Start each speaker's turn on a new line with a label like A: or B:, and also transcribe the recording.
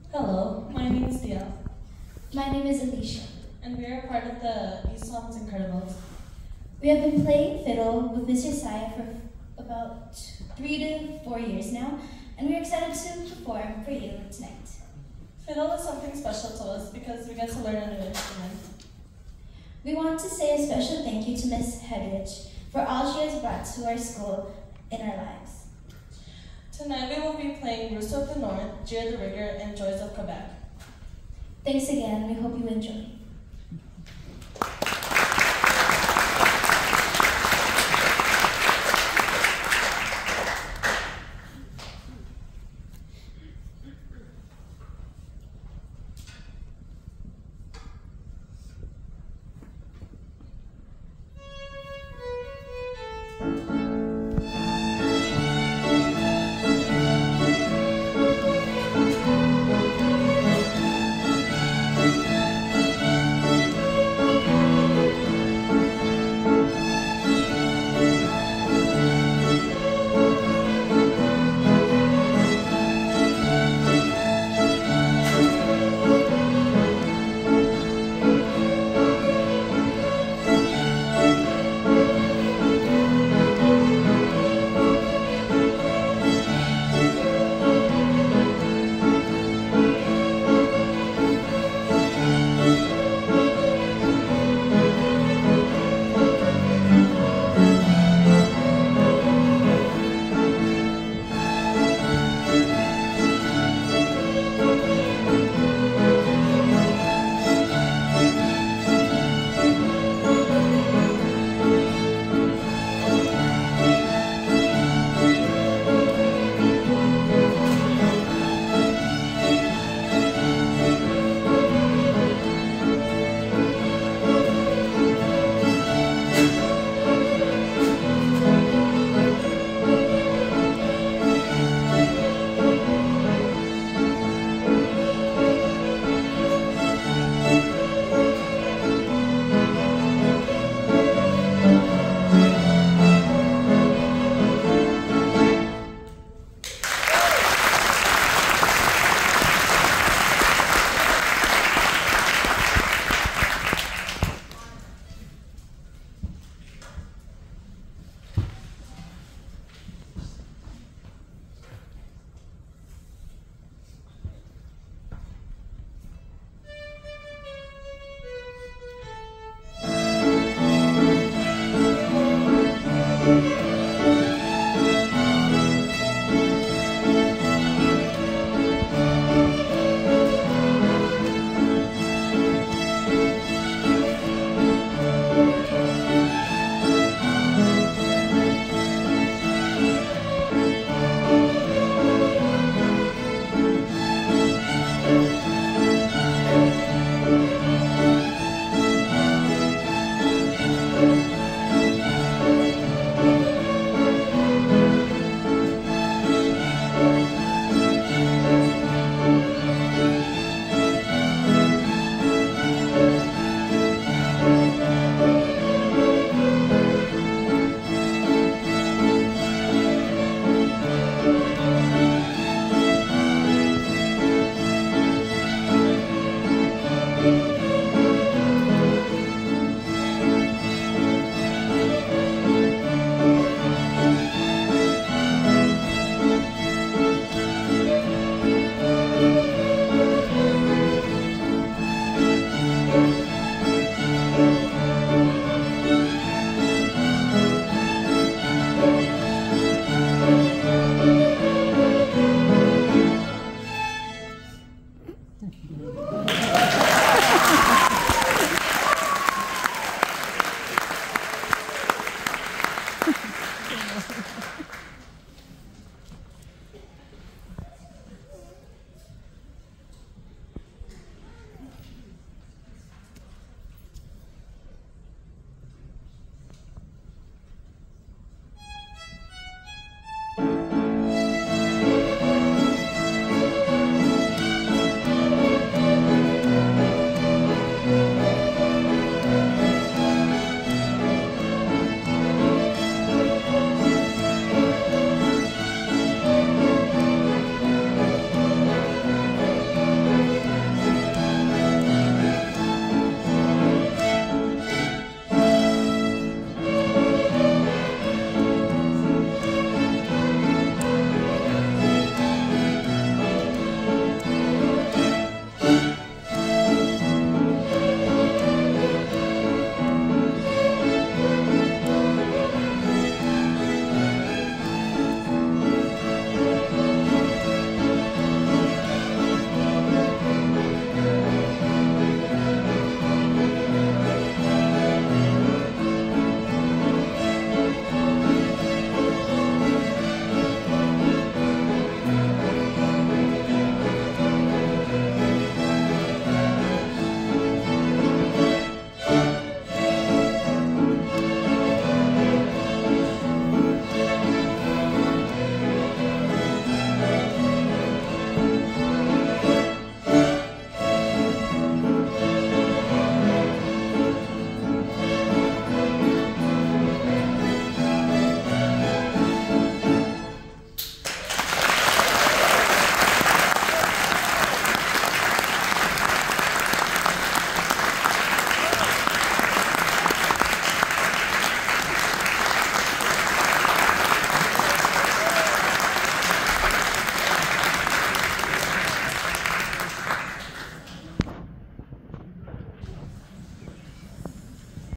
A: Hello, my name is Dia,
B: My name is Alicia.
A: and we are part of the Eastlands Incredibles.
B: We have been playing fiddle with Mr. Saya for about 3 to 4 years now, and we're excited to perform for you tonight.
A: Fiddle is something special to us because we get to learn a new instrument.
B: We want to say a special thank you to Miss Hedrich for all she has brought to our school in our lives.
A: Tonight we will be playing Rooster of the North, Gier the Rigger, and Joys of Quebec.
B: Thanks again, we hope you enjoy.